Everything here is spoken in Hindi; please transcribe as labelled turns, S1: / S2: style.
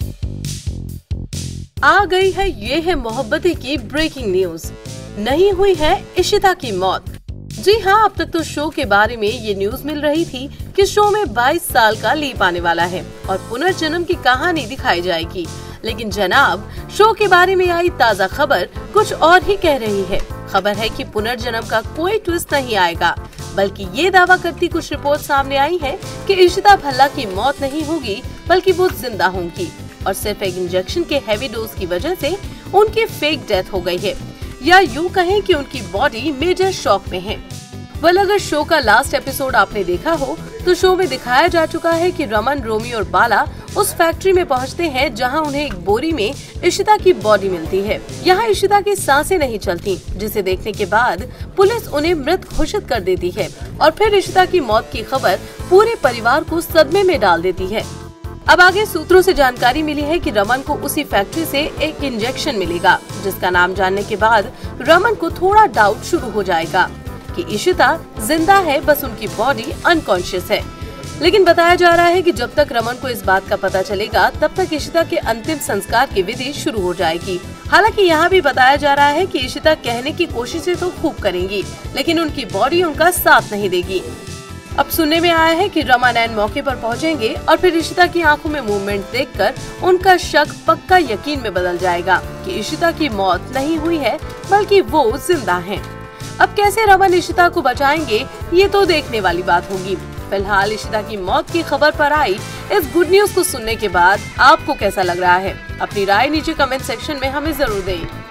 S1: आ गई है ये है मोहब्बतें की ब्रेकिंग न्यूज। नहीं हुई है इशिता की मौत। जी हाँ, अब तक तो शो के बारे में ये न्यूज मिल रही थी कि शो में 22 साल का लीप आने वाला है और पुनर्जन्म की कहानी दिखाई जाएगी। लेकिन जनाब, शो के बारे में आई ताज़ा खबर कुछ और ही कह रही है। खबर है कि पुनर्जन्म का कोई ट्विस्ट नहीं आएगा, बल्कि ये दावा करती कुछ रिपोर्ट सामने आई है कि इशिता भल्ला की मौत नहीं होगी, बल्कि वो जिंदा होंगी और सिर्फ एक इंजेक्शन के हेवी डोज की वजह से उनकी फेक डेथ हो गई है, या यूँ कहें कि उनकी बॉडी मेजर शॉक में है। वेल, अगर शो का लास्ट एपिसोड आपने देखा हो तो शो में दिखाया जा चुका है कि रमन, रोमी और बाला उस फैक्ट्री में पहुंचते हैं जहां उन्हें एक बोरी में इशिता की बॉडी मिलती है। यहां इशिता की सांसें नहीं चलती, जिसे देखने के बाद पुलिस उन्हें मृत घोषित कर देती है और फिर इशिता की मौत की खबर पूरे परिवार को सदमे में डाल देती है। अब आगे सूत्रों से जानकारी मिली है कि रमन को उसी फैक्ट्री से एक इंजेक्शन मिलेगा, जिसका नाम जानने के बाद रमन को थोड़ा डाउट शुरू हो जाएगा कि इशिता जिंदा है, बस उनकी बॉडी अनकॉन्शियस है। लेकिन बताया जा रहा है कि जब तक रमन को इस बात का पता चलेगा, तब तक इशिता के अंतिम संस्कार की विधि शुरू हो जाएगी। हालांकि यहाँ भी बताया जा रहा है कि इशिता कहने की कोशिशें तो खूब करेंगी, लेकिन उनकी बॉडी उनका साथ नहीं देगी। अब सुनने में आया है कि रमन ऐन मौके पर पहुंचेंगे और फिर इशिता की आंखों में मूवमेंट देखकर उनका शक पक्का यकीन में बदल जाएगा कि इशिता की मौत नहीं हुई है, बल्कि वो जिंदा हैं। अब कैसे रमन इशिता को बचाएंगे, ये तो देखने वाली बात होगी। फिलहाल इशिता की मौत की खबर पर आई इस गुड न्यूज को सुनने के बाद आपको कैसा लग रहा है? अपनी राय नीचे कमेंट सेक्शन में हमें जरूर दें।